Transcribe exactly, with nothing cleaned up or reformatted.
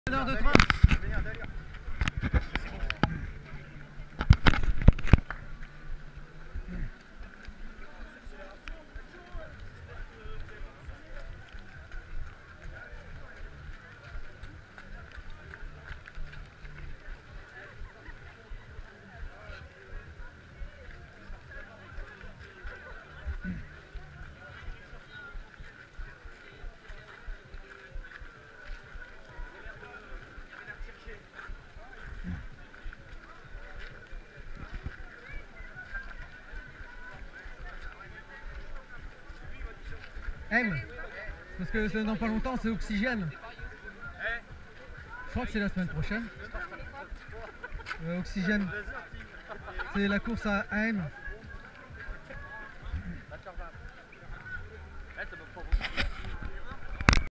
Une heure de train. M, parce que c'est dans pas longtemps, c'est Oxygène. Je crois que c'est la semaine prochaine. Euh, Oxygène, c'est la course à M.